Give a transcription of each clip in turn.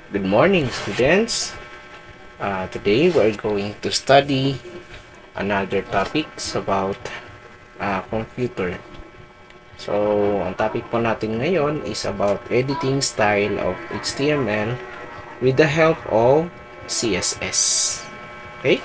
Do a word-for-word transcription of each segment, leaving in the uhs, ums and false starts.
Good morning, students. Uh, today we're going to study another topics about uh, computer. So, ang topic po natin ngayon is about editing style of H T M L with the help of C S S. Okay?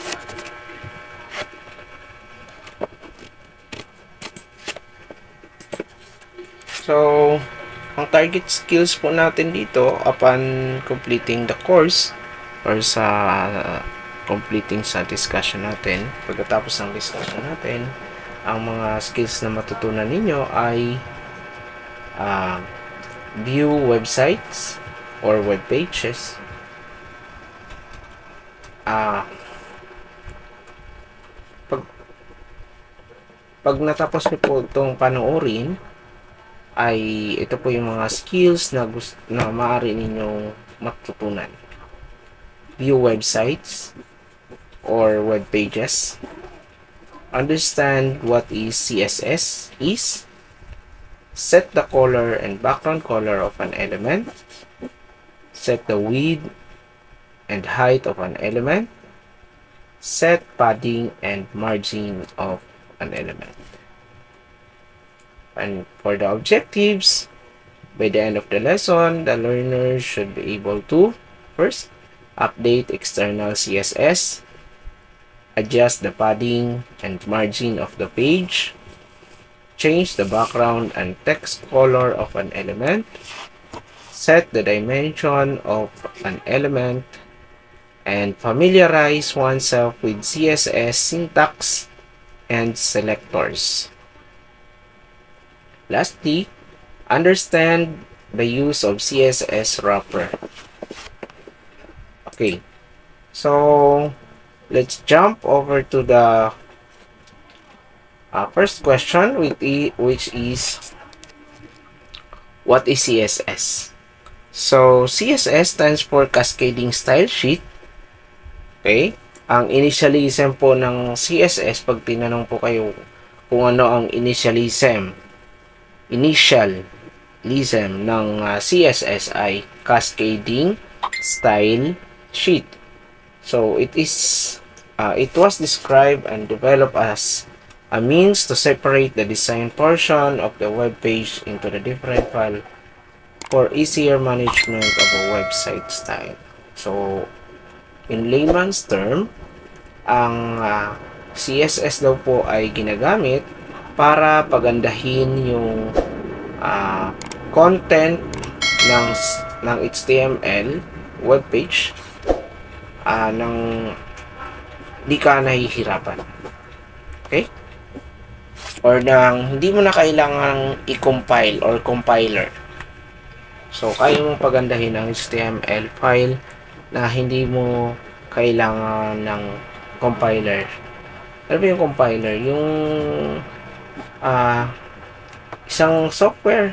So, ang target skills po natin dito upon completing the course or sa uh, completing sa discussion natin, pagkatapos ng discussion natin, ang mga skills na matutunan ninyo ay uh, view websites or web pages, uh, pag, pag natapos niyo po itong panoorin, ay ito po yung mga skills na, gusto, na maaari ninyong matutunan. View websites or web pages. Understand what is C S S is. Set the color and background color of an element. Set the width and height of an element. Set padding and margin of an element. And for the objectives, by the end of the lesson, the learner should be able to first update external C S S, adjust the padding and margin of the page, change the background and text color of an element, set the dimension of an element, and familiarize oneself with C S S syntax and selectors. Lastly, understand the use of C S S wrapper. Okay, so let's jump over to the uh, first question, which is what is C S S? So C S S stands for Cascading Style Sheet. Okay, ang initialism po ng C S S, pag tinanong po kayo kung ano ang initialism initialism ng uh, C S S ay Cascading Style Sheet. So it is uh, it was described and developed as a means to separate the design portion of the web page into the different file for easier management of a website style. So in layman's term, ang uh, C S S daw po ay ginagamit para pagandahin yung uh, content ng ng H T M L web page uh, ng di ka nahihirapan. Okay? Or nang hindi mo na kailangang i-compile or compiler. So, kaya mong pagandahin ang H T M L file na hindi mo kailangan ng compiler. Ano ba yung compiler? Yung Uh, isang software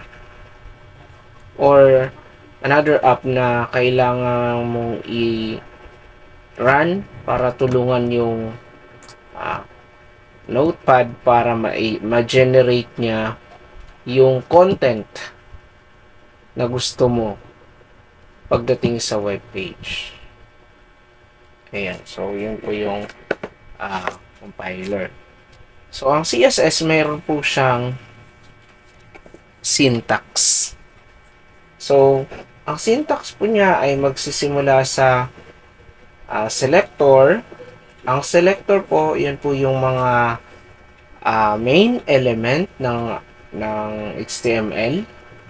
or another app na kailangan mong i-run para tulungan yung uh, notepad para ma-generate niya yung content na gusto mo pagdating sa web page. Ayan, so yun po yung uh, compiler. So, ang C S S, mayroon po siyang syntax. So, ang syntax po niya ay magsisimula sa uh, selector. Ang selector po, yan po yung mga uh, main element ng, ng H T M L.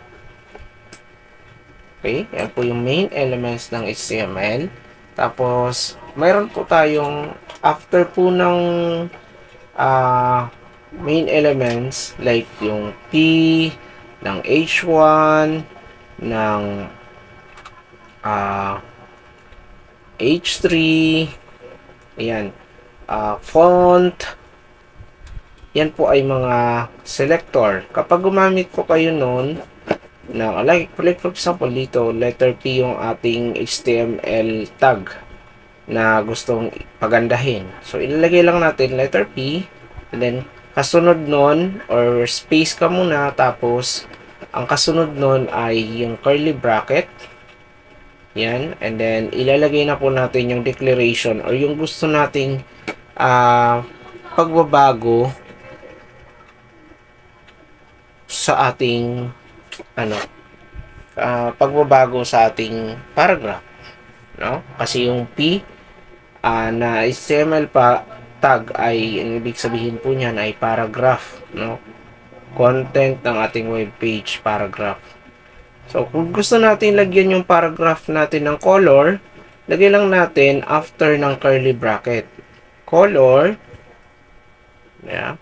Okay, yan po yung main elements ng H T M L. Tapos, mayroon po tayong after po ng Uh, main elements like yung P ng H one ng uh, H three, ayan, uh, font, yan po ay mga selector. Kapag gumamit po kayo nun ng, like, like for example dito, letter P yung ating H T M L tag na gustong pagandahin. So, ilalagay lang natin letter P, and then, kasunod nun, or space ka muna, tapos, ang kasunod nun ay yung curly bracket, Yan. And then, ilalagay na po natin yung declaration or yung gusto nating uh, pagbabago sa ating ano, uh, pagbabago sa ating paragraph. No? Kasi yung P uh, na H T M L pa tag ay, ang ibig sabihin po niyan ay paragraph. No? Content ng ating web page, paragraph. So, kung gusto natin lagyan yung paragraph natin ng color, lagay lang natin after ng curly bracket. Color, yeah,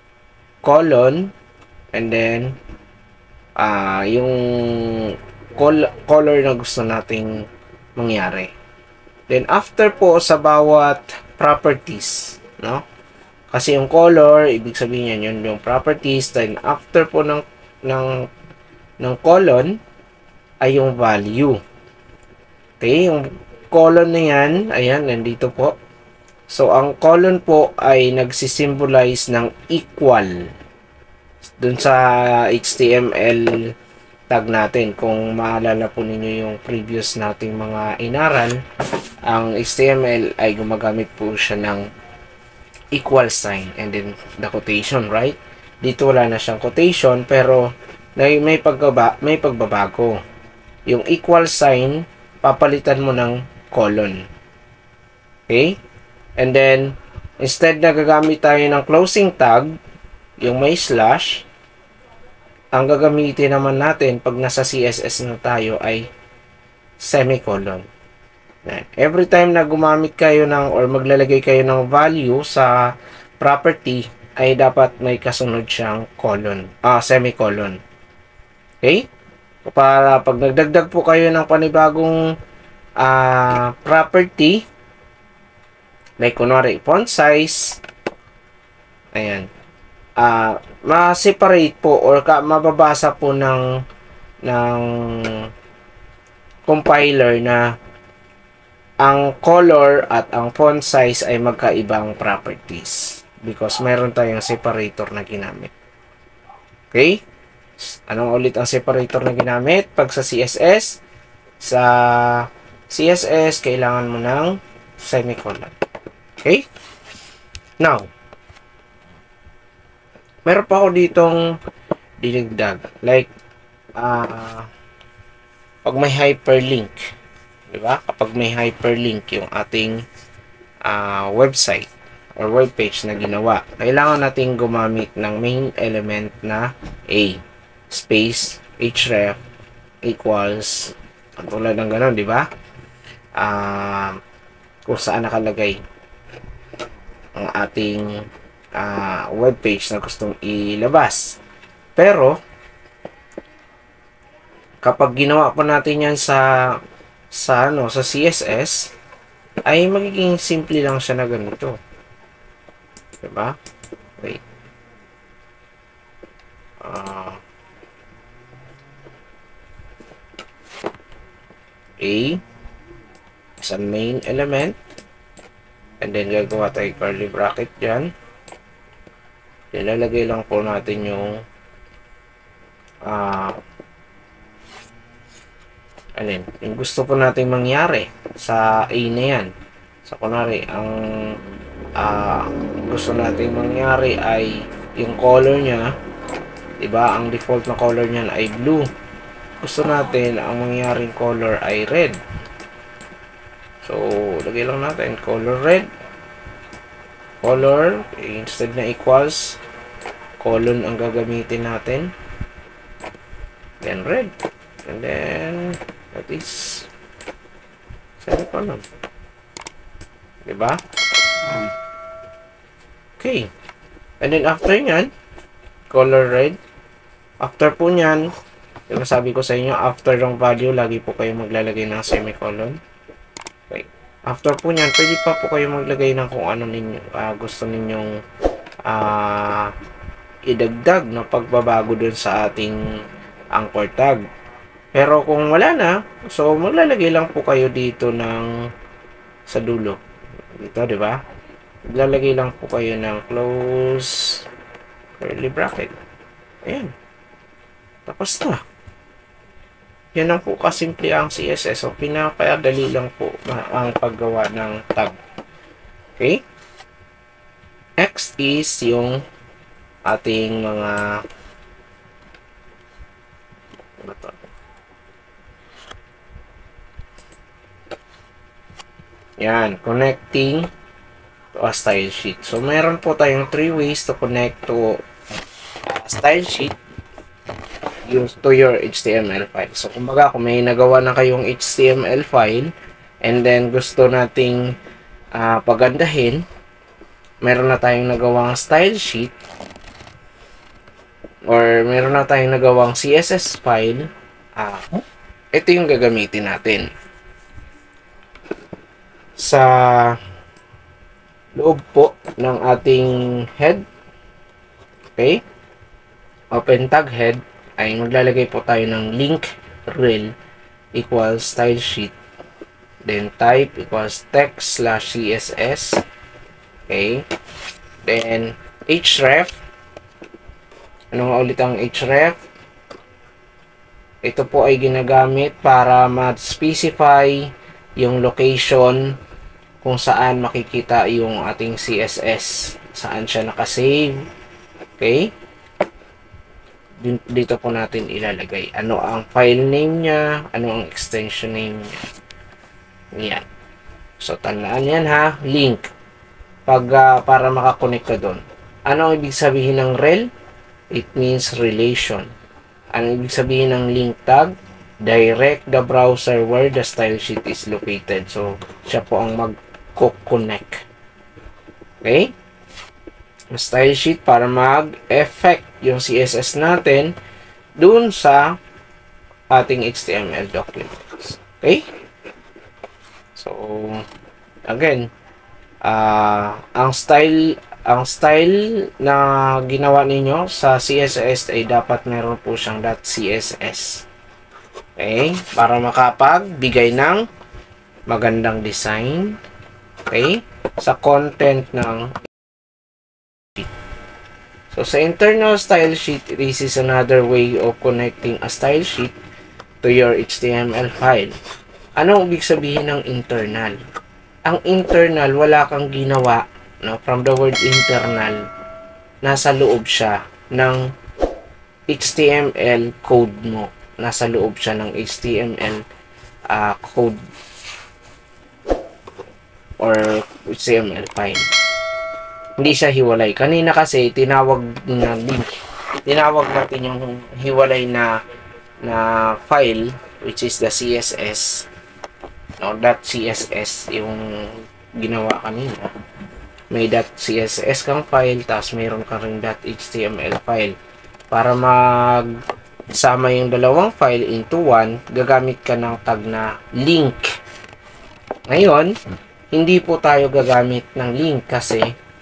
colon, and then, uh, yung col color na gusto nating mangyari. Then, after po sa bawat properties, no? Kasi yung color, ibig sabihin yan, yun yung properties. Then, after po ng, ng, ng colon, ay yung value. Okay, yung colon na yan, ayan, nandito po. So, ang colon po ay nagsisimbolize ng equal dun sa H T M L tag natin. Kung maalala po ninyo yung previous nating mga inaral, ang H T M L ay gumagamit po siya ng equal sign and then the quotation, right? Dito wala na siyang quotation pero may, may, pagbaba, may pagbabago. Yung equal sign, papalitan mo ng colon. Okay? And then, instead na gagamit tayo ng closing tag, yung may slash, ang gagamitin naman natin pag nasa C S S na tayo ay semicolon. Every time na gumamit kayo ng or maglalagay kayo ng value sa property, ay dapat may kasunod siyang colon, ah, semicolon. Okay? Para pag nagdagdag po kayo ng panibagong uh, property, like kunwari font size, ayan, uh, ma-separate po or ka, mababasa po ng ng compiler na ang color at ang font size ay magkaibang properties because meron tayong separator na ginamit. Okay? Anong ulit ang separator na ginamit? Pag sa C S S, sa C S S, kailangan mo ng semicolon. Okay? Now, meron pa ako ditong dinagdag. Like, uh, pag may hyperlink, di ba? Kapag may hyperlink yung ating uh, website or webpage na ginawa, kailangan natin gumamit ng main element na A. Space, href, equals, tulad ng gano'n, di ba? Uh, kung saan nakalagay ang ating uh, webpage na gustong ilabas. Pero, kapag ginawa po natin yan sa, sa, ano, sa C S S, ay magiging simple lang siya na ganito. di ba? Wait. Uh, A is a main element. And then, gagawa tayo curly bracket dyan. Ilalagay lang po natin yung uh, alin, yung gusto po natin mangyari sa A na yan. So, kunwari, ang uh, gusto natin mangyari ay yung color niya, diba? Ang default na color niyan ay blue. Gusto natin ang mangyaring color ay red. So, lagay lang natin color red. Color, instead na equals, colon ang gagamitin natin. Then red. And then, that is semicolon. Diba? Okay. And then, after nyan, color red. After po nyan, yung sabi ko sa inyo, after ng value, lagi po kayo maglalagay ng semicolon. Okay. After po nyan, pwede pa po kayo maglagay ng kung ano ninyo, uh, gusto ninyong uh, idagdag na pagbabago dun sa ating anchor tag. Pero kung wala na, so maglalagay lang po kayo dito ng sa dulo. Dito, di ba? Maglalagay lang po kayo ng close curly bracket. Ayan. Tapos na. Yan lang po kasimple ang C S S. So, pinapadali lang po ang paggawa ng tag. Okay? Next is yung ating mga ano to? Yan, connecting to a style sheet. So, meron po tayong three ways to connect to a style sheet to your H T M L file. So, kumbaga, kung may nagawa na kayong H T M L file and then gusto nating uh, pagandahin, meron na tayong nagawang style sheet or meron na tayong nagawang C S S file, uh, ito yung gagamitin natin. Sa loob po ng ating head, okay, open tag head, ay maglalagay po tayo ng link rel equals style sheet, then type equals text slash css, okay, then href. Ano nga ulit ang href? Ito po ay ginagamit para ma-specify yung location kung saan makikita yung ating C S S, saan siya nakasave. Okay, dito po natin ilalagay ano ang file name niya, ano ang extension name niya. Yan. So, tandaan yan ha, link. Pag, uh, para makakonect ka doon. Ano ang ibig sabihin ng rel? It means relation. Ano ibig sabihin ng link tag? Direct the browser where the style sheet is located. So, siya po ang mag-connect. Okay? Style sheet para mag-effect yung C S S natin dun sa ating H T M L documents. Okay? So, again, uh, ang style ang style na ginawa ninyo sa C S S ay dapat meron po siyang .css. Okay? Para makapagbigay ng magandang design. Okay? Sa content ng so, sa internal style sheet, this is another way of connecting a style sheet to your H T M L file. Ano ibig sabihin ng internal? Ang internal, wala kang ginawa, no? From the word internal, nasa loob siya ng H T M L code mo. Nasa loob siya ng H T M L uh, code or H T M L file. Hindi siya hiwalay. Kanina kasi tinawag na link. Tinawag natin yung hiwalay na na file which is the C S S. No, .css yung ginawa kanina. May .css kang file tapos mayroon ka ring .html file. Para magsama yung dalawang file into one, gagamit ka ng tag na link. Ngayon, hindi po tayo gagamit ng link kasi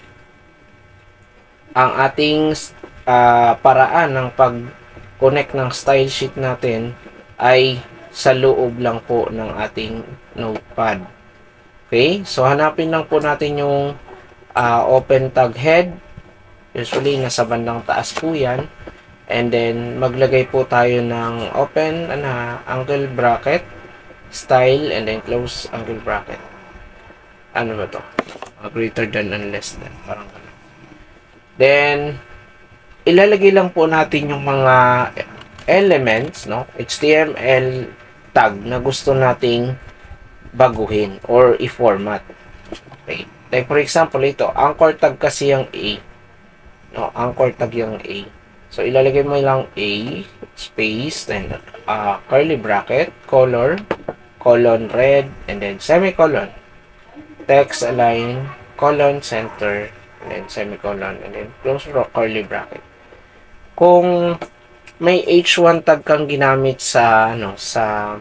ang ating uh, paraan ng pag-connect ng style sheet natin ay sa loob lang po ng ating notepad. Okay? So, hanapin lang po natin yung uh, open tag head. Usually, nasa bandang taas po yan. And then, maglagay po tayo ng open ano, angle bracket, style, and then close angle bracket. Ano ba to? Uh, greater than and less than. Parang ganun. Then, ilalagay lang po natin yung mga elements, no? H T M L tag na gusto nating baguhin or i-format. Okay. Like for example, ito, anchor tag kasi yung A. No, anchor tag yung A. So, ilalagay mo lang A, space, then uh, curly bracket, color, colon red, and then semicolon. Text align, colon center, and then semicolon, and then close curly bracket. Kung may H one tag kang ginamit sa ano sa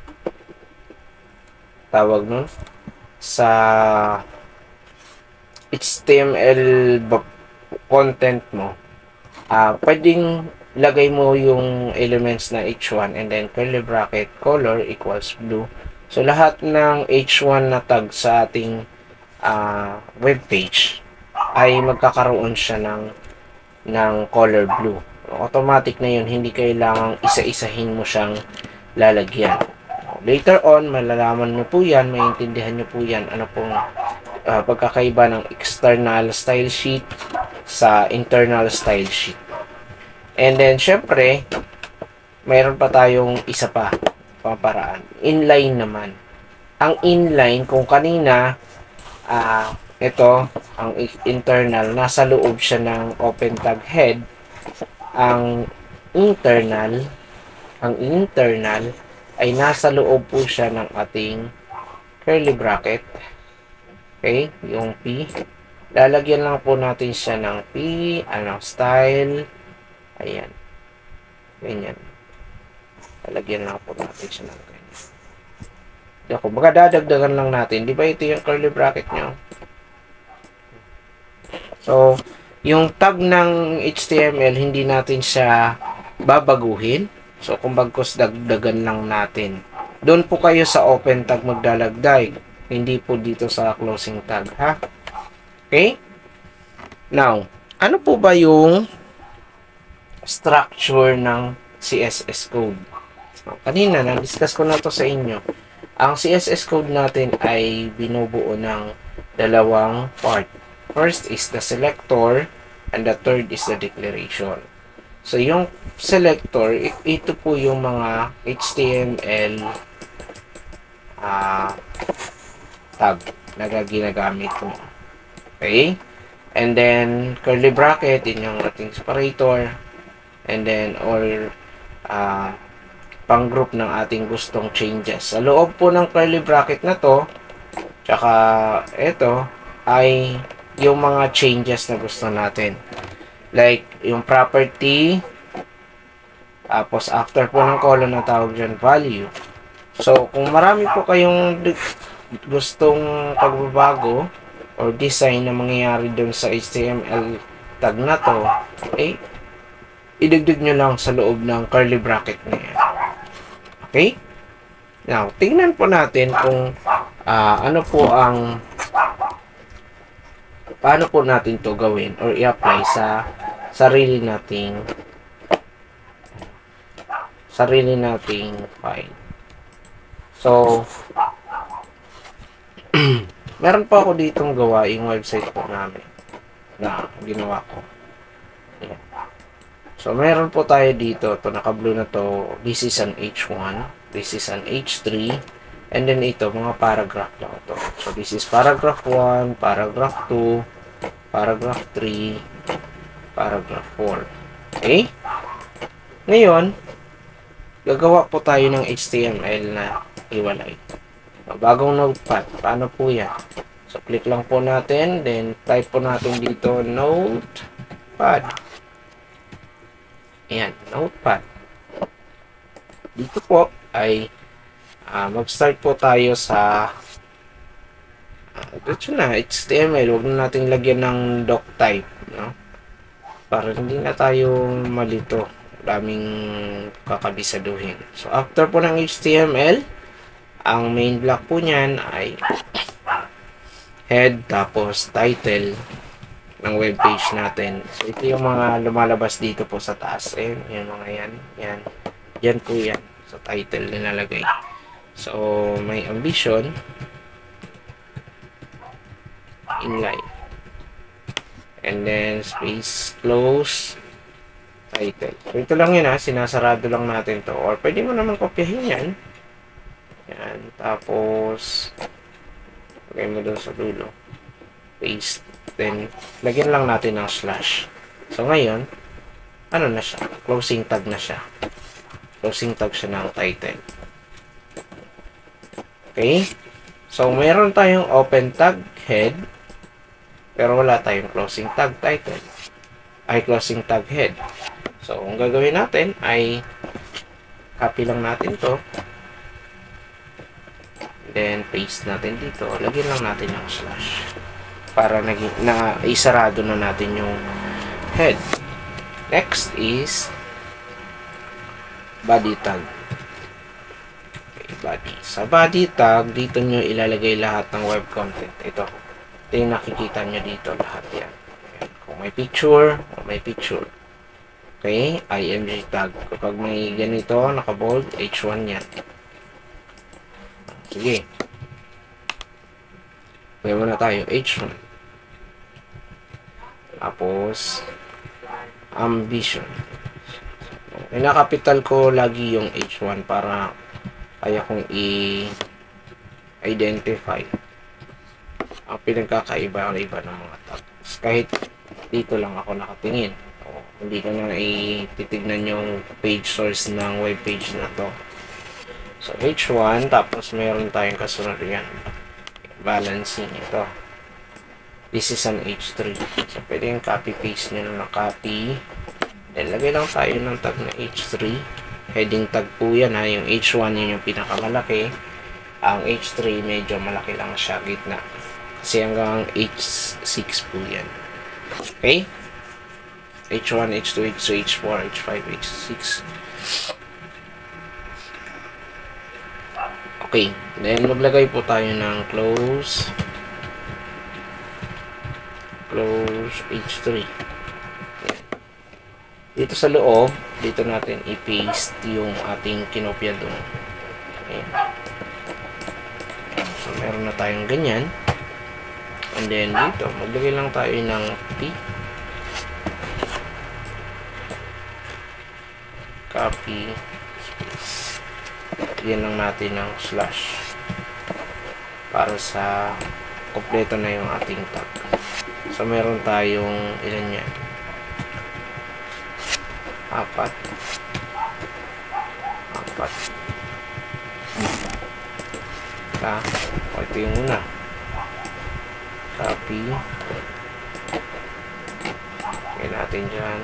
tawag nun sa H T M L content mo, ah uh, pwedeng lagay mo yung elements na H one and then curly bracket color equals blue. So lahat ng H one na tag sa ating uh, web page ay magkakaroon siya ng ng color blue. Automatic na yun, hindi kailangang isa-isahin mo siyang lalagyan. Later on, malalaman nyo po yan, maintindihan nyo po yan, ano pong uh, pagkakaiba ng external style sheet sa internal style sheet. And then, syempre, mayroon pa tayong isa pa, paparaan. Inline naman. Ang inline, kung kanina, ah, uh, ito, ang internal, nasa loob siya ng open tag head. Ang internal, ang internal, ay nasa loob po siya ng ating curly bracket. Okay, yung P. Lalagyan lang po natin siya ng P, ano, style. Ayan. Ganyan. Lalagyan lang po natin siya ng ganyan. Ako, baga dadagdagan lang natin. Di ba ito yung curly bracket nyo? So, yung tag ng H T M L, hindi natin siya babaguhin. So, kung bagkos dagdagan lang natin. Doon po kayo sa open tag magdalagdag. Hindi po dito sa closing tag, ha? Okay? Now, ano po ba yung structure ng C S S code? So, kanina, na-discuss ko na to sa inyo. Ang C S S code natin ay binubuo ng dalawang part. First is the selector, and the third is the declaration. So, yung selector, ito po yung mga H T M L uh, tag na ginagamit mo. Okay? And then, curly bracket, yun yung ating separator. And then, or uh, pang-group ng ating gustong changes. Sa loob po ng curly bracket na to, tsaka ito, ay yung mga changes na gusto natin. Like, yung property, tapos after po ng colon na tawag dyan, value. So, kung marami po kayong gustong pagbabago or design na mangyayari dun sa H T M L tag na to, eh, idagdag nyo lang sa loob ng curly bracket na yan. Okay? Now, tingnan po natin kung uh, ano po ang paano po natin to gawin or i-apply sa sarili nating sarili nating file. So, meron pa ako ditong gawa yung website po namin na ginawa ko. Ayan. So, meron po tayo dito. Ito, naka-blue na to. This is an H one. This is an H three. And then ito, mga paragraph lang ito. So, this is paragraph one, paragraph two, paragraph three, paragraph four. Okay? Ngayon, gagawa po tayo ng H T M L na iwalay. So, bagong notepad. Paano po yan? So, click lang po natin. Then, type po natin dito, notepad. Ayan, notepad. Dito po ay uh, mag-start po tayo sa uh, dito na, H T M L. Huwag na natin lagyan ng doc type, no? Para hindi na tayo malito. Daming kakabisaduhin. So, after po ng H T M L, ang main block po niyan ay head, tapos title ng web page natin. So, ito yung mga lumalabas dito po sa taas. Ayan, yung mga yan. Yan. Yan po yan. So, title nilalagay. So, may ambition. Inline. And then, space, close, title. So, ito lang yun ha. Sinasarado lang natin to. Or, pwede mo naman kopyahin yan. Yan. Tapos, lagay mo doon sa dulo. Paste. Then, lagyan lang natin ng slash. So, ngayon, ano na siya? Closing tag na siya. Closing tag siya ng title. Okay? So, mayroon tayong open tag head, pero wala tayong closing tag title. Ay, closing tag head. So, ang gagawin natin ay copy lang natin to. Then, paste natin dito. Lagyan lang natin ng slash. Para naging, na isarado na natin yung head. Next is body tag. Okay, body. Sa body tag, dito nyo ilalagay lahat ng web content. Ito. Ito yung nakikita nyo dito. Lahat yan. Ayan. Kung may picture, may picture. Okay, I M G tag. Kapag may ganito, naka-bold, H one yan. Sige. May muna tayo, H one. Tapos, ambition. Pinakapital ko lagi yung H one para kaya kong i-identify ang pinagkakaiba-iba ng mga tags. Kahit dito lang ako nakatingin. O, hindi ko na ititignan yung page source ng web page na to. So, H one, tapos meron tayong kasunod yan. Balancing ito. This is an H three. So, pwede yung copy-paste nyo na copy. Then, lagay lang tayo ng tag na H three. Heading tag po yan ha. Yung H one yun yung pinakamalaki. Ang H three medyo malaki lang siya gitna. Kasi hanggang H six po yan. Okay? H one, H two, H three, H four, H five, H six. Okay. Then, maglagay po tayo ng close. Close H three. Dito sa loob, dito natin i-paste yung ating kinopya doon. Okay. So, meron na tayong ganyan. And then, dito, maglagay lang tayo ng P. Copy. Space. Yan lang natin ng slash. Para sa kompleto na yung ating tag. So, meron tayong ilan yan? Apat. Apat. Ta. O, ito yung una. Copy. Kaya natin dyan.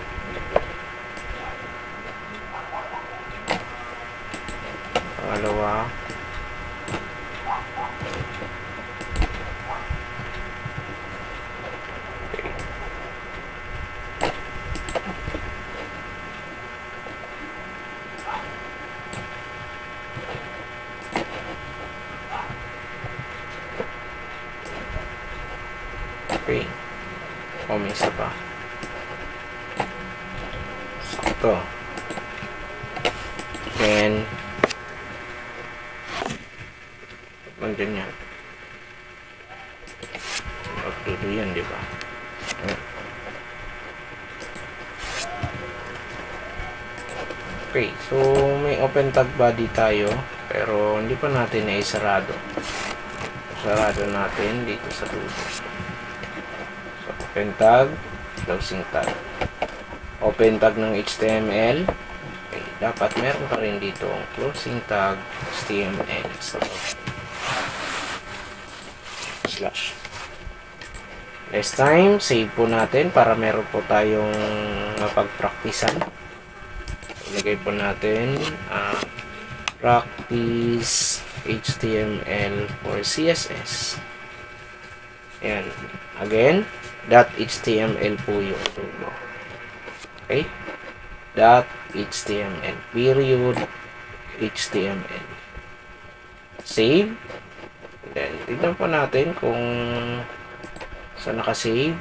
Pangalawa. Okay. O, may isa pa. Sakto. Then, nandyan yan. Magdudo yan, di ba? Okay. So, may open tag body tayo. Pero, hindi pa natin na-isarado. Sarado natin dito sa dulo. Open tag, closing tag. Open tag ng H T M L. Okay, dapat meron pa rin dito ang closing tag H T M L. So, slash. Next time, save po natin para meron po tayong mapagpraktisan. Ilagay po natin uh, practice H T M L for C S S. Ayan. Again, .html po yung tulo. Okay? .html. Period. H T M L. Save. Then, tignan po natin kung saan nakasave.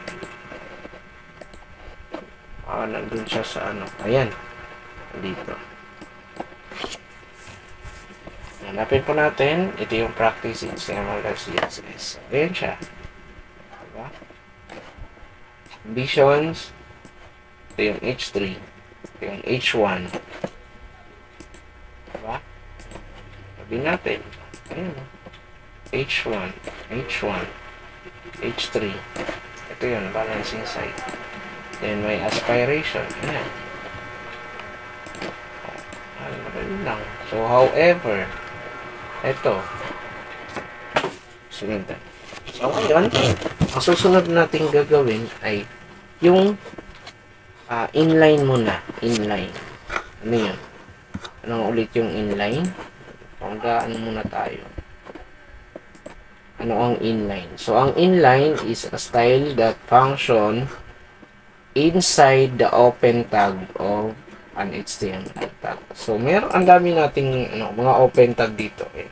Ah, nandun siya sa ano. Ayan. Dito. Hanapin po natin. Ito yung practice H T M L.css. Ayan siya. Diba? Ambitions. Ito yung H three. Ito yung H one. Diba? Sabihin natin. Ayan. H one. H one. H three. Ito yun. Balancing side. Then may aspiration. Ayan. Ayan. Madali lang. So, however, ito. Sunod na. So, ngayon, ang susunod natin gagawin ay yung uh, inline muna. Inline. Ano yun? Ano ulit yung inline? Panggaan muna tayo. Ano ang inline? So, ang inline is a style that function inside the open tag of an H T M L tag. So, meron, ang dami nating ano, mga open tag dito. Eh.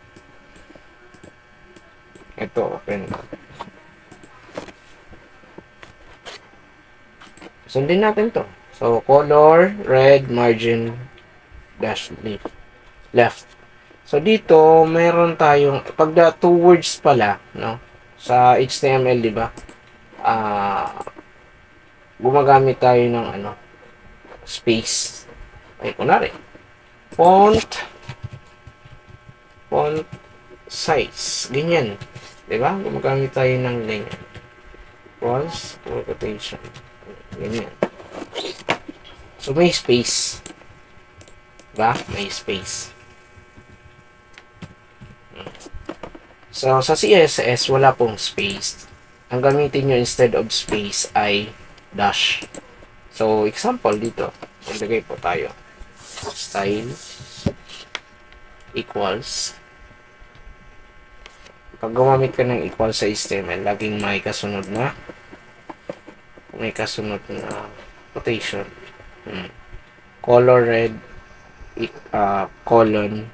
Ito, open tag. Sundin natin to. So, color, red, margin, dash, left. left. So, dito, meron tayong, pag the two words pala, no? Sa H T M L, di ba? Ah, uh, gumagamit tayo ng, ano, space. Ay, kunwari, font, font size. Ganyan. Di ba? Gumagamit tayo ng ganyan. False, quotation. Ganyan. So, may space. Diba? May space. So, sa C S S, wala pong space. Ang gamitin nyo instead of space ay dash. So, example dito. Maglagay po tayo. Style equals. Pag gumamit ka ng equals sa H T M L, laging may kasunod na may kasunod na quotation. Hmm. Color red, uh, colon.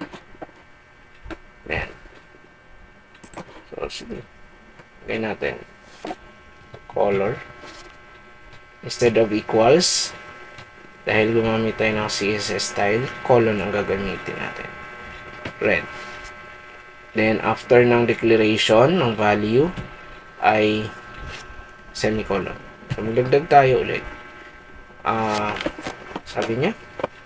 Ayan. So, sige. Gawin natin. Color. Instead of equals, dahil gumamit tayo ng C S S style, colon ang gagamitin natin. Red. Then, after ng declaration ng value, ay semicolon. So, magdagdag tayo ulit. Ah, uh, sabi niya,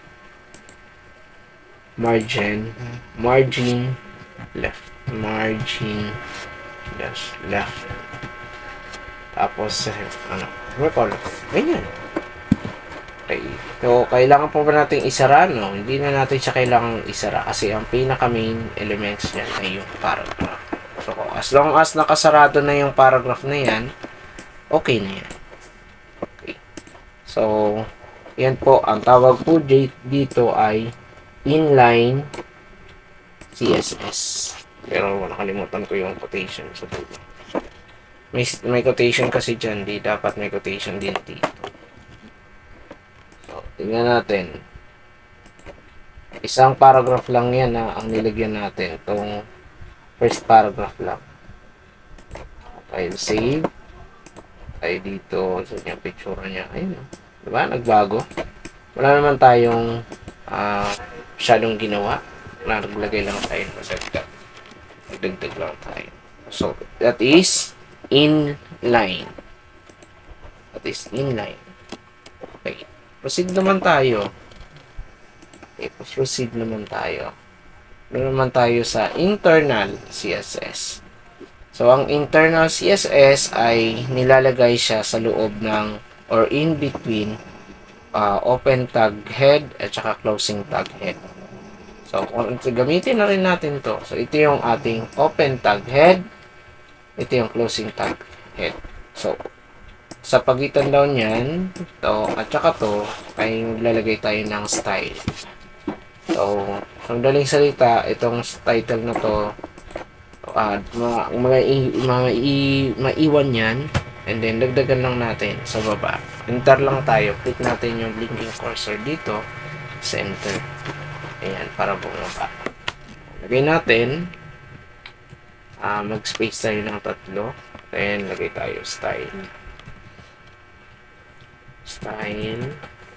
margin, margin, left, margin, dash, left. Tapos, ano, semicolon. Ganyan. Okay. So, kailangan po ba natin isara? No? Hindi na natin siya kailangan isara kasi ang pinaka-main elements niyan ay yung paragraph. So, as long as nakasarado na yung paragraph na yan, okay na yan. Okay. So, yan po. Ang tawag po dito ay inline C S S. Pero nakalimutan ko yung quotation. So, may, may quotation kasi dyan. Di dapat may quotation din dito. So, tingnan natin. Isang paragraph lang yan na ang nilagyan natin. Itong first paragraph lang. File save. Ay dito. So, yung picture niya. Ayun. Diba? Nagbago. Wala naman tayong uh, masyadong ginawa. Naglagay lang tayo. Nagdagdag lang tayo. So, that is inline. That is inline. Okay. Proceed naman tayo. Okay, proceed naman tayo. Doon naman tayo sa internal C S S. So, ang internal C S S ay nilalagay siya sa loob ng or in between uh, open tag head at saka closing tag head. So, kung gamitin na rin natin to. So, ito yung ating open tag head. Ito yung closing tag head. So, sa pagitan daw niyan, to at saka to, ay lalagay tayo ng style. So, sa madaling salita, itong title na to, uh, ma ma ma maiwan yan, and then dagdagan lang natin sa baba. Enter lang tayo, click natin yung blinking cursor dito, sa enter. Ayan, para bumaba. Lagay natin, uh, mag-space tayo ng tatlo, then lagay tayo style. Style.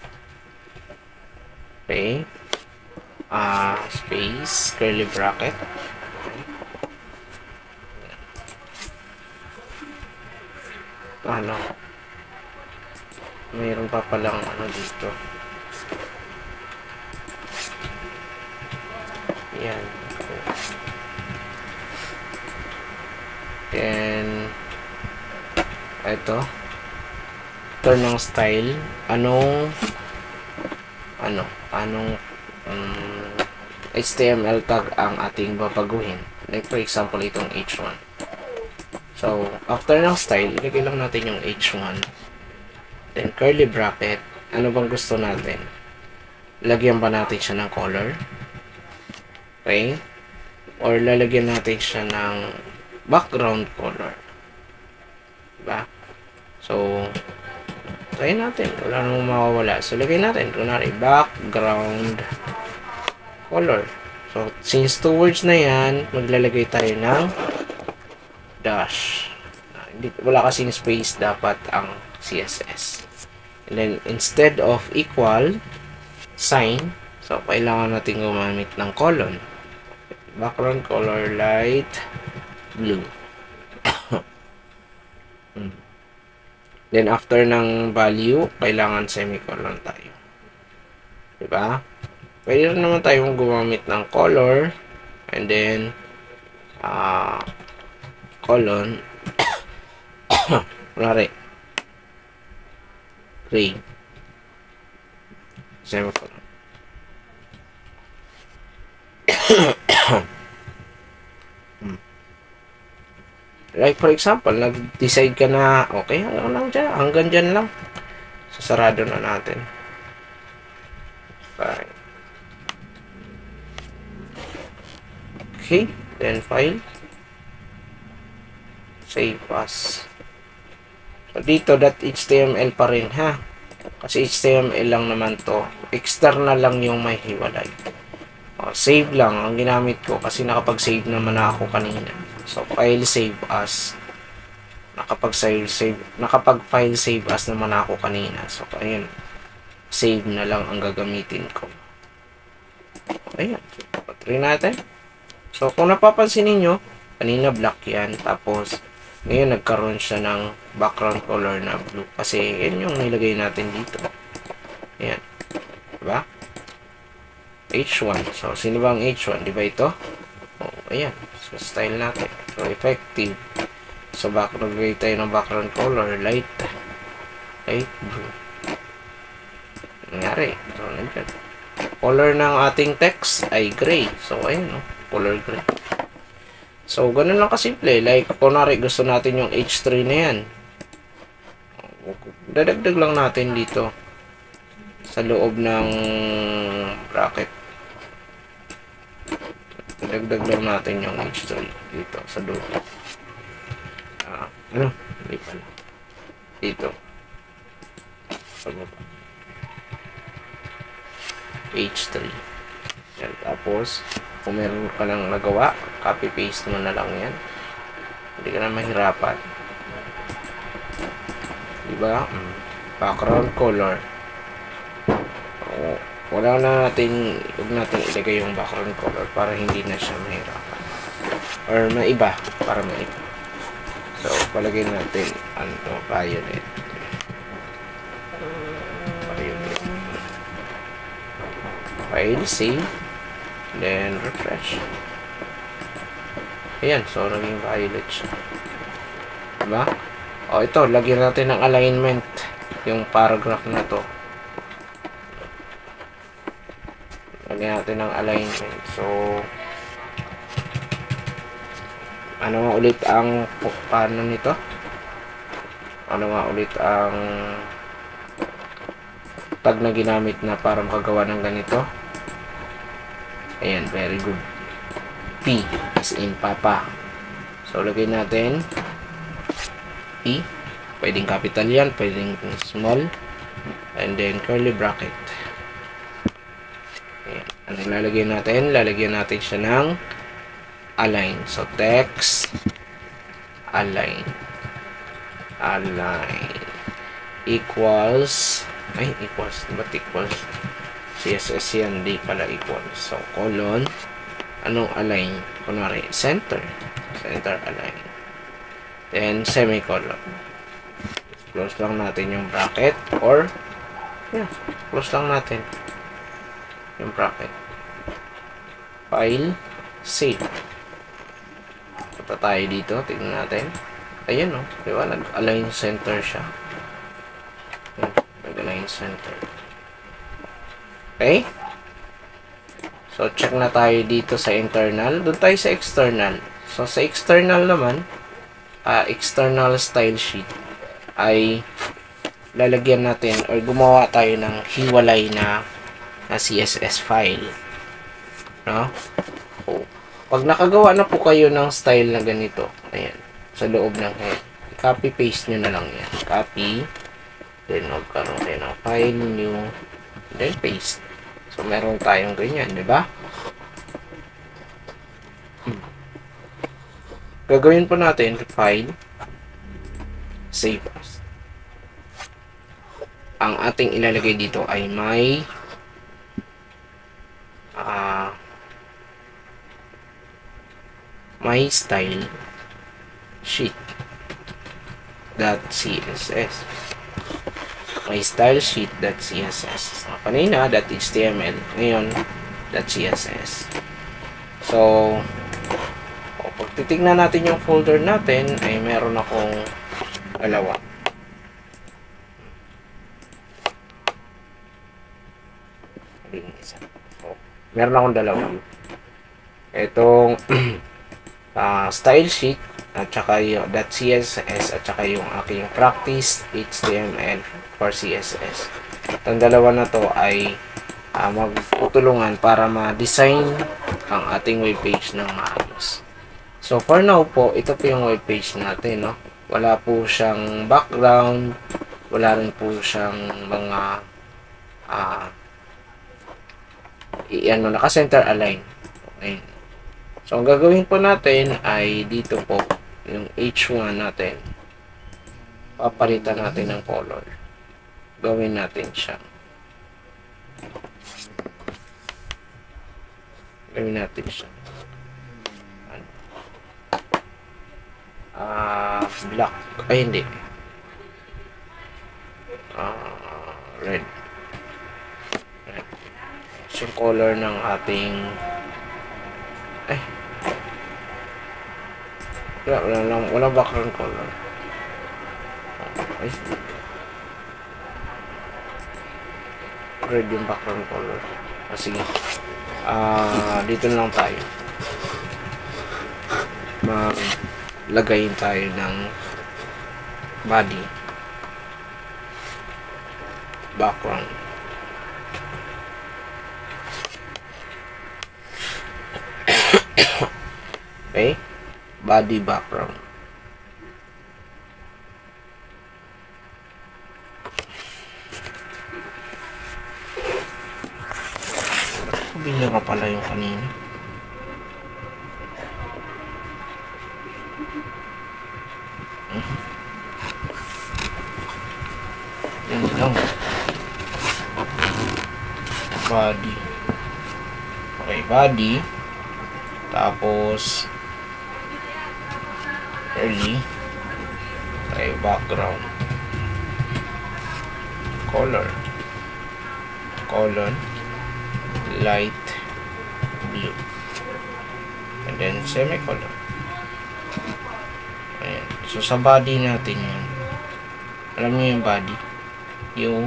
Okay. Ah, uh, space, curly bracket. Ano? Mayroon pa palang ano dito. Yan. Then, ito. Turn ng style. Anong, ano, anong, um, H T M L tag ang ating babaguhin. Like, for example, itong H one. So, after ng style, ilagay lang natin yung H one. Then, curly bracket. Ano bang gusto natin? Lagyan ba natin siya ng color? Okay? Or lalagyan natin siya ng background color. Diba? So, try natin. Wala namang mawawala. So, lagay natin. Kunwari, background color. So, since two words na yan, maglalagay tayo ng dash. Hindi, wala kasing space dapat ang C S S. And then, instead of equal sign, so, kailangan natin gumamit ng colon. Background color light blue. Then, after ng value, kailangan semicolon tayo. Diba? Pwede rin naman tayong gumamit ng color and then uh, colon kunwari gray semicolon. Like for example, nag-decide ka na okay, hanggang lang dyan, hanggang dyan lang, sasarado na natin. Fine. Okay, then file, save as. So dito .html pa rin ha, kasi H T M L lang naman to, external lang yung may hiwalay. O, save lang ang ginamit ko kasi nakapag-save naman ako kanina. So file save as, nakapag-save save, nakapag-file save as naman ako kanina. So ayun, save na lang ang gagamitin ko. Ayan, try natin. So kung napapansin niyo, kanina black yan, tapos ngayon nagkaroon siya ng background color na blue kasi yan yung nilagay natin dito. Ayan, diba? H one. So sino ba ang H one? Diba ito? Oh, ayan, so style natin. So effective. So background, naglagay tayo ng background color light light blue. Nangyari. So nandiyan. Color ng ating text ay gray. So ayun, no? Color gray. So ganun lang kasimple. Like kunwari gusto natin yung H three na yan, dadagdag lang natin dito sa loob ng bracket. Dadagdag lang natin yung H three dito sa loob. Ah, ano? Hindi pala. Dito. Pagmaba. H three. Yan. Tapos, kung meron ka lang nagawa, copy-paste mo na lang yan. Hindi ka na mahirapan. Diba? Background color. O, wala na natin, huwag natin ilagay yung background color para hindi na siya mahirapan. Or maiba, para maiba. So, palagay natin, ano, violet. Violet. File, save. Then, refresh. Ayan, so, naging violet siya. Diba? O, ito, lagyan natin ng alignment yung paragraph na to. Lagyan natin ng alignment. So, ano nga ulit ang paano nito? Ano nga ulit ang tag na ginamit na para makagawa ng ganito? Ayan, very good. P as in papa. So, lagay natin P. Pwedeng capital yan, pwedeng small. And then, curly bracket. Ayan. Anong lalagyan natin? Lalagyan natin siya ng align. So, text align. Align. Equals. Ay, equals. Ba't equals? C S S yan, di pala equal. So, colon, anong align? Kunwari, center. Center align. Then, semicolon. Close lang natin yung bracket. Or, yeah, close lang natin yung bracket. File, save. Punta tayo dito, tingnan natin. Ayan, no? Di ba? Nag-align center siya. Nag-align center. Okay? So, check na tayo dito sa internal. Doon tayo sa external. So, sa external naman, uh, external style sheet, ay lalagyan natin or gumawa tayo ng hiwalay na, na C S S file. No? So, pag nakagawa na po kayo ng style na ganito, ayan, sa loob ng head, copy-paste nyo na lang yan. Copy, then magkaroon kayo ng file, new, then paste. So, meron tayong ganyan, di ba? Hmm. Gagawin po natin, file, save as. ang ating ilalagay dito ay may uh, may style sheet .css. May style sheet .css. Kanina .html, ngayon .css. So, pag titignan natin yung folder natin, ay meron akong dalawa. So, meron akong dalawa. Itong uh, style sheet at saka yung .css at saka yung aking practice H T M L for C S S. Itong dalawa na to ay uh, magtutulungan para ma-design ang ating webpage ng maayos. So for now po, ito po yung webpage natin, no? Wala po siyang background, wala rin po siyang mga uh, i-ano, naka-center align. Okay. So, ang gagawin po natin ay dito po, yung H one natin. Papalitan natin ng color. Gawin natin siya. Gawin natin siya. Ah, uh, black. Ay, hindi. Ah, uh, red. Red. So, yung color ng ating ay wala, wala lang, walang background color. Ay, red yung background color. Ah, sige. Ah, dito na lang tayo. Maglagayin tayo ng body background. Okay, body background. Binira pala yung kanina. Yan lang. Body. Okay, body. Tapos early ay background color color light blue and then semicolon. Ayan. So sa body natin yan, alam niyo yung body, yung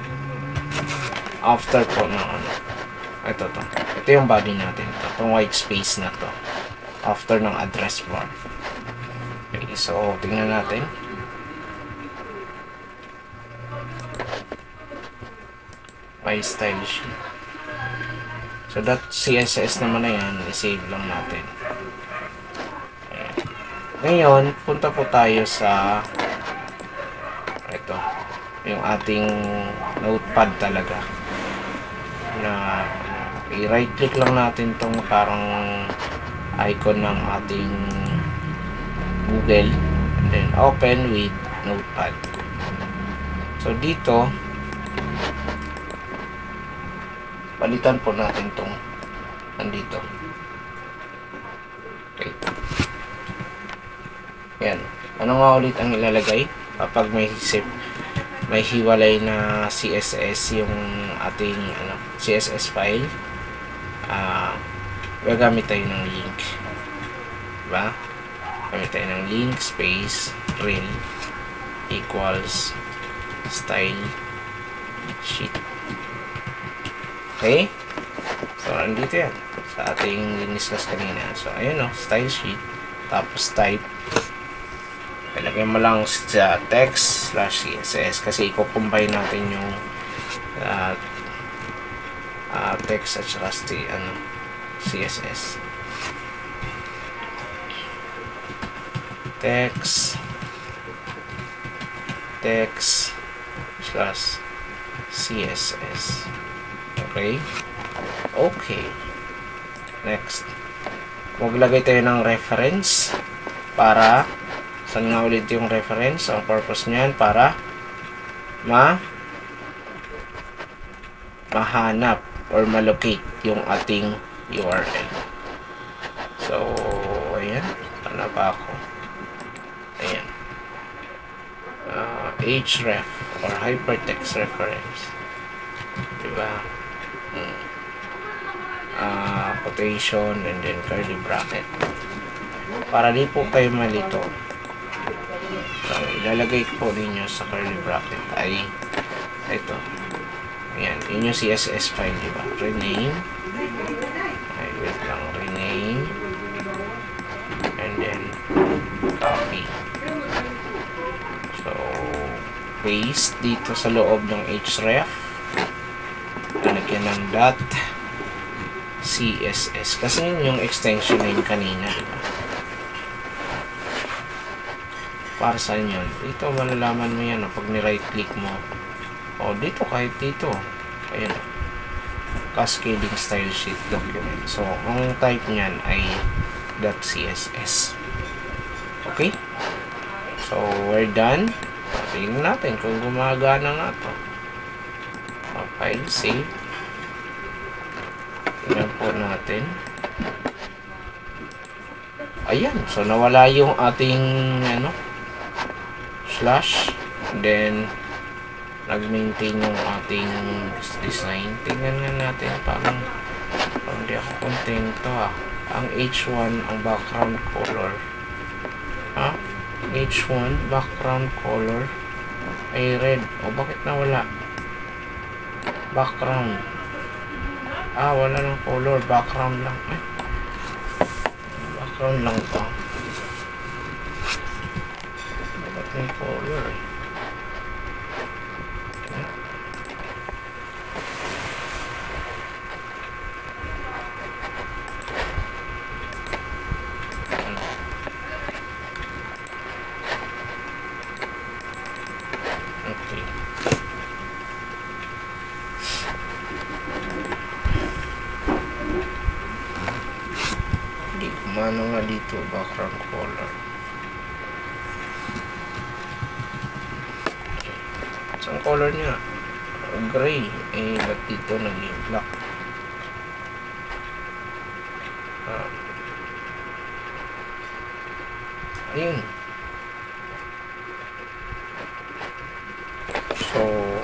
after po ng ano, ito to ito yung body natin, ito itong white space na to after ng address bar. Okay, so tingnan natin. My style sheet. So that C S S naman na yan, i-save lang natin. Ayan. Ngayon, punta po tayo sa ito, yung ating notepad talaga. Na i-right click lang natin tong parang icon ng ating Google and then open with notepad. So dito palitan po natin tong nandito. Okay. Yan. Ano nga ulit ang ilalagay kapag may save, may hiwalay na C S S yung ating ano, C S S file? Ah, uh, gagamit tayo ng link. Diba? Gamit tayo ng link space rel equals style sheet. Okay? So, nandito yan sa ating diniscuss kanina. So, ayun o, style sheet. Tapos type. Ilagay mo lang sa text slash C S S kasi i-combine natin yung uh, uh, text at saka ano, C S S. Text text slash C S S. Okay? Okay. Next. Maglagay tayo ng reference para saan nga ulit yung reference? Ang purpose niyan para ma mahanap or malocate yung ating U R L. So, ayan. Ano pa ako? Ayan. Uh, href or hypertext reference. Diba? Hmm. Uh, quotation and then curly bracket. Para di po kayo malito. So, ilalagay ko ninyo sa curly bracket ay ito. Ayan. Yun yung C S S file, diba? Rename. Ay, wait lang. Rename. And then copy. So, paste dito sa loob ng href. Lalagyan ng dot css. Kasi yun yung extension name kanina, diba? Para saan yun? Dito malalaman mo yan, pag ni-right click mo. O, dito kahit dito. Ayan. Cascading style sheet document. So, ang type niyan ay .css. Okay? So, we're done. Tingnan natin kung gumagana nga ito. O, file, save. Tingnan po natin. Ayan. So, nawala yung ating ano, slash. Then, nag-maintain yung ating design. Tingnan nga natin. Parang, parang hindi ako kontento ah. Ang H one, ang background color. Ha? H one, background color ay red. O, bakit nawala? Background. Ah, wala ng color. Background lang. Ay. Background lang pa. Bakit may color eh? Ano nga dito, background color. So, ang color niya gray, eh ba't dito naging black? Ah. Ayun. So,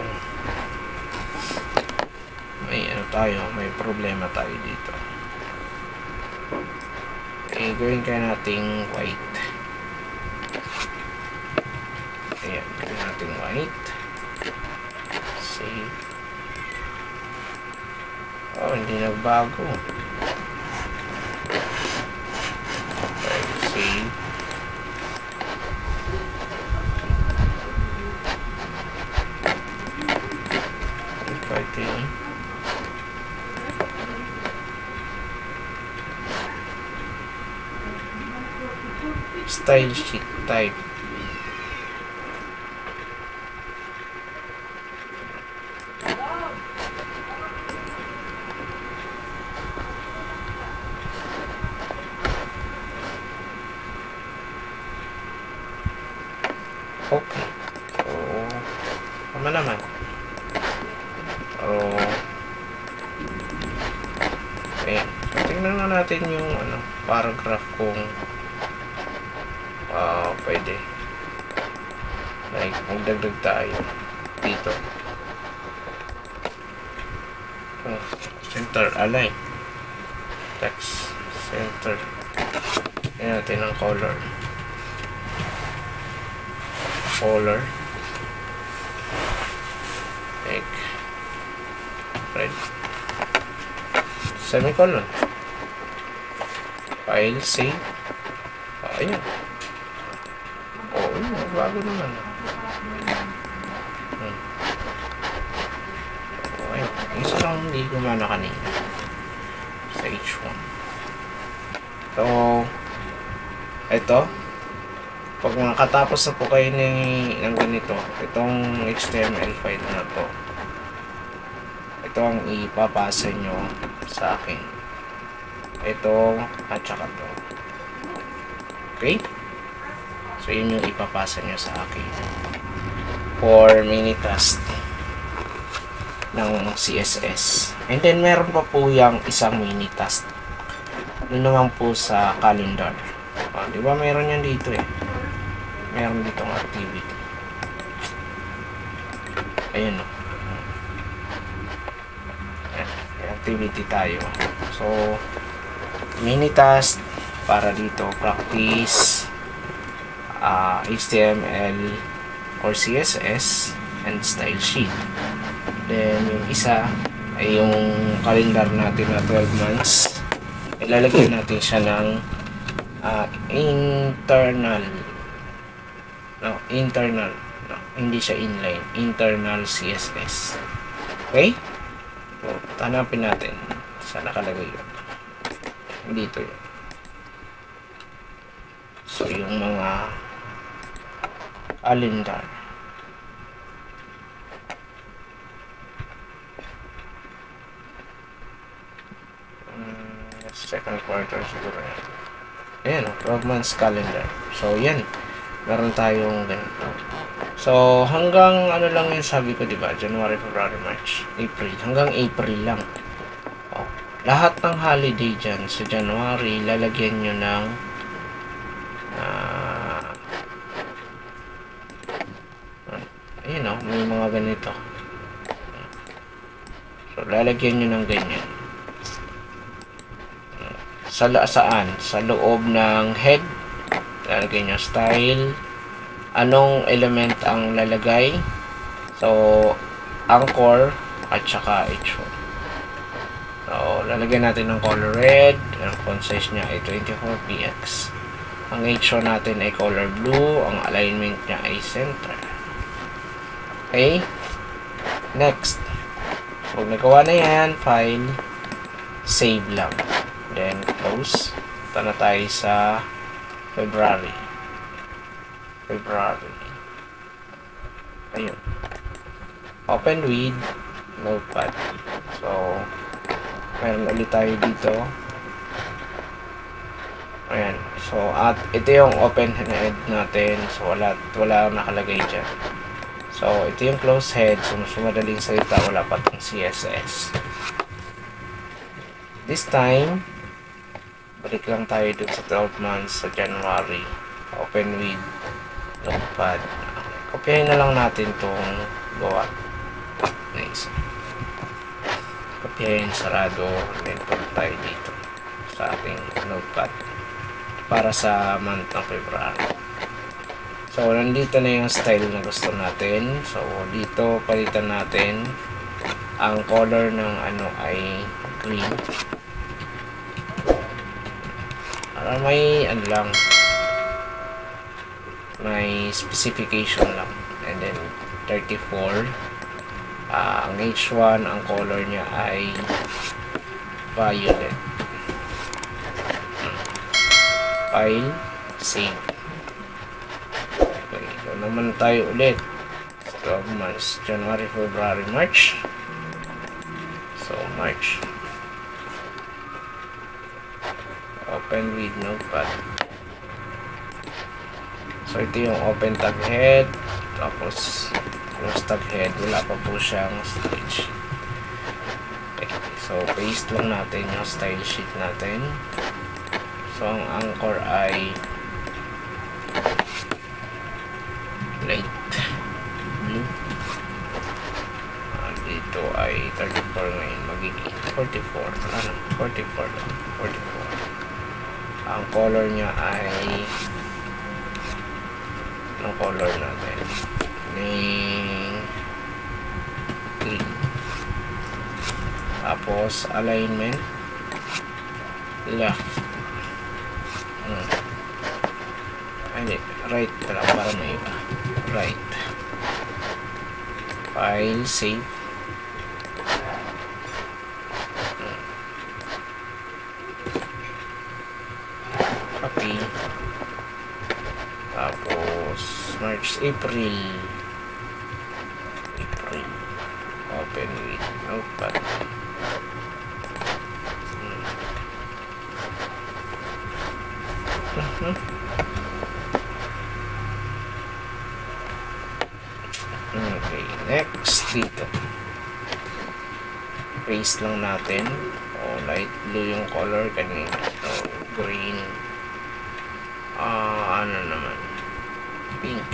may ano tayo, may problema tayo dito. Eh, gawin kaya nating white. Ayan, gawin nating white. Save. Oh, hindi nagbago. Okay, save. Pwede. Style sheet type. Okay. So, tama naman. So, ayan. Tingnan na natin yung ano, paragraph kung Uh, pwede. Like, magdagdag tayo dito. Oh, center, align. Text, center. Ayan natin ang color. Color. Like, red. Semicolon. File, save. Oh, ayan. Bago naman. Hmm. Okay. Isa lang hindi gumana kanina. Sa H one. So, ito. Pag nakatapos na po kayo ng ganito, itong H T M L file na to, ito ang ipapasa nyo sa akin. Ito at saka to. Okay? So, yun yung ipapasa nyo sa akin for mini task. ng C S S. And then meron pa po yung isang mini task. Doon naman po sa calendar. O, di ba meron yan dito eh. Meron dito ng activity. Ayun o. May activity tayo. So, mini task para dito practice uh, H T M L or C S S and style sheet. Then, yung isa ay yung calendar natin na twelve months. Ilalagay natin siya ng uh, internal no, internal no, hindi siya inline, internal C S S. Okay? So, hanapin natin saan nakalagay yun. Dito yun. So, yung mga calendar. Second quarter siguro. Ayan, twelve months calendar. So, yan. Meron tayong ganito. So, hanggang ano lang yung sabi ko, diba? January, February, March, April. Hanggang April lang. Oh. Lahat ng holiday dyan sa January, lalagyan nyo ng uh, ayun o, may mga ganito. So, lalagyan nyo ng ganyan. Sa saan? Sa loob ng head, lalagay nyo style. Anong element ang lalagay? So, anchor at saka H one. So, lalagyan natin ng color red. Ang font size niya ay twenty-four P X. Ang H one natin ay color blue. Ang alignment niya ay center. Okay? Next. Pag nagawa na yan, file, save lang. Then, close. Punta na tayo sa February. February. Ayun. Open with Notepad. So, meron ulit tayo dito. Ayan. So, at ito yung open head natin. So, wala, wala nakalagay dyan. So, ito yung close head. So, mas madaling salita, wala pa itong C S S. This time, balik lang tayo dun sa twelve months sa January. Open with Notepad. Kopyahin na lang natin itong gawa. Nice. Kopyahin, sarado. Then, punta tayo dito sa ating Notepad para sa month ng February. So, nandito na yung style na gusto natin. So, dito, palitan natin ang color ng ano ay green. Para may ano lang, may specification lang. And then thirty-four, uh, ang H one, ang color niya ay violet. File, save. Okay, so naman tayo ulit. twelve months, January, February, March. So March. Open with Notepad. So, ito yung open tag head. Tapos, close tag head. Wala pa po siyang style sheet. Okay. So, paste lang natin yung style sheet natin. So, ang anchor ay light blue. Uh, dito ay thirty-four ngayon. Magiging forty-four. Ano? forty-four lang. forty-four. Ang color niya ay anong color natin? Ni green. Tapos alignment left. Hmm. Ay, right pala para may iba. Right. File, save. Copy. Tapos March, April. April. Open with Notepad. Hmm. Uh-huh. Okay, next dito. paste lang natin. O, light blue yung color kanina. So, green. Ah, uh, ano naman? Pink.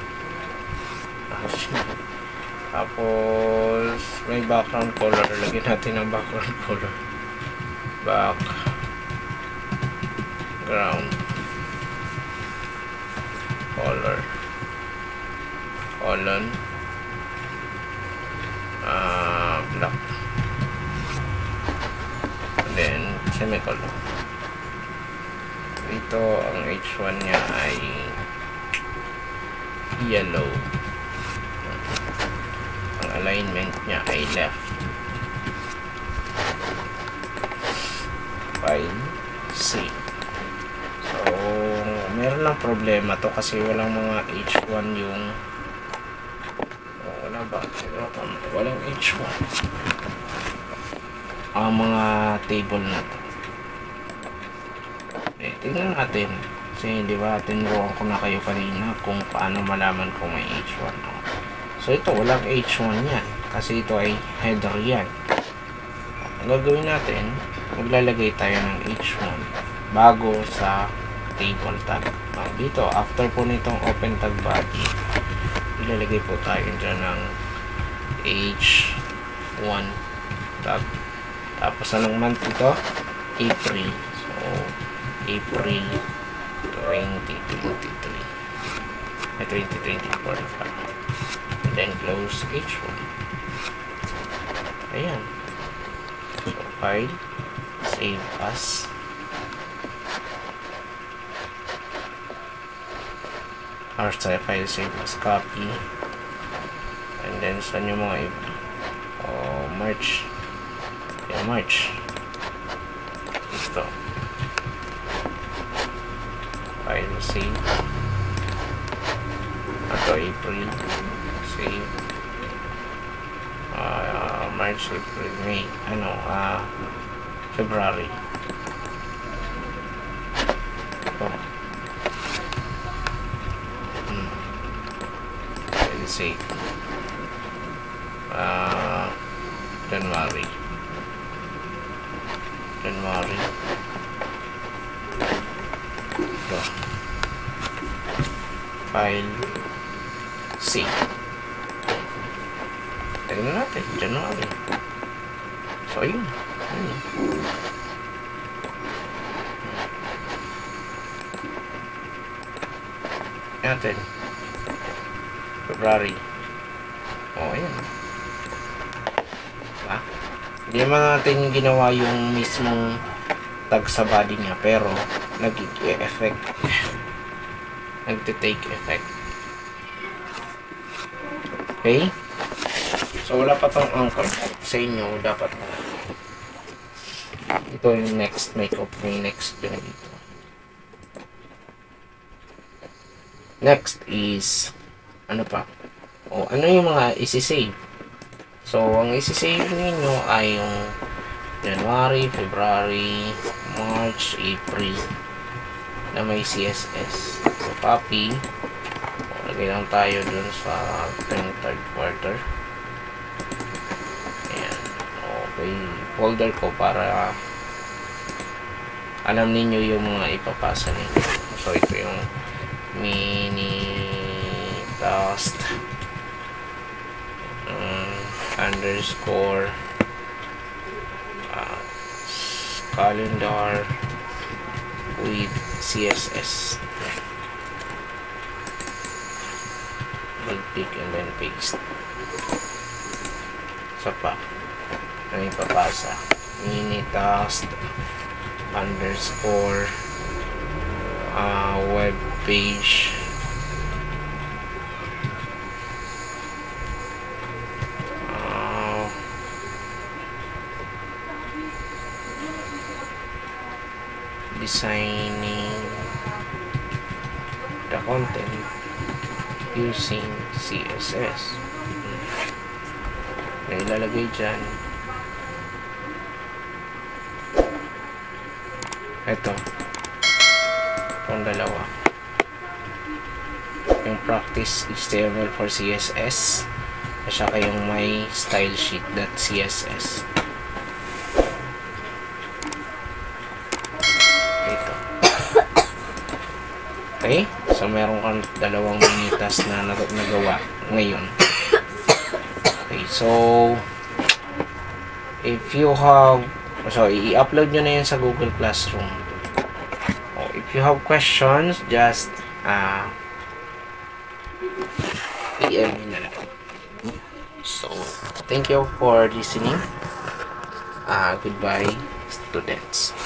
Tapos, may background color. Lagyan natin ng background color. Background color. Colon. Uh, black. And then, semicolon. Ito, ang H one niya ay yellow. Ang alignment niya ay left. File, save. So, meron lang problema to kasi walang mga H one yung oh, wala ba? Walang H one ang mga table na to. Eh, tingnan natin. Kasi di ba, tinuruan ko na kayo kanina kung paano malaman kung may H one. So ito, walang H one yan. Kasi ito ay header yan. Ang gagawin natin, maglalagay tayo ng H one bago sa table tag. Now, dito, after po nitong open tag body, ilalagay po tayo dyan ng H one tag. Tapos anong month ito? April. So, April twenty twenty-three. Ay, twenty twenty-four. And then close H one. Ayan. So, file. Save as. Or sa file save as copy. And then saan yung mga iba? Oh, March. Yeah, March. Ito. File save. Ito April. Save. Uh, March, April, May. Ano? Uh, February. Ito. Hmm. File save. Uh, January. January. Ito. File. C. Tignan natin. January. So, ayun. Ayun. Natin. February. O, oh, ayun. Diba? Hindi naman natin ginawa yung mismong tag sa body niya, pero nag-effect. Nag-take effect. Okay? So, wala pa tong anchor sa inyo. Dapat na. Ito yung next makeup. May next yun dito. Next is ano pa? O, ano yung mga isi-save? So, ang isi-save ninyo ay yung January, February, March, April na may C S S. So, copy. O, lagay lang tayo dun sa third quarter. Ayan. Okay. Folder ko para alam ninyo yung mga ipapasa ninyo. So, ito yung mini task um, underscore uh, calendar with C S S. Mag pick and then paste. Isa pa. Ano yung papasa? Mini task underscore uh, web page uh, designing the content using C S S. Na ilalagay dyan ito itong dalawa, yung practice H T M L for C S S at saka yung my style sheet.css. Okay? So, meron kang dalawang minitas na nag nagawa ngayon. Okay, so, if you have, so, i-upload nyo na yan sa Google Classroom. Oh, if you have questions, just, uh, P M me na lang. So, thank you for listening. Uh, goodbye, students.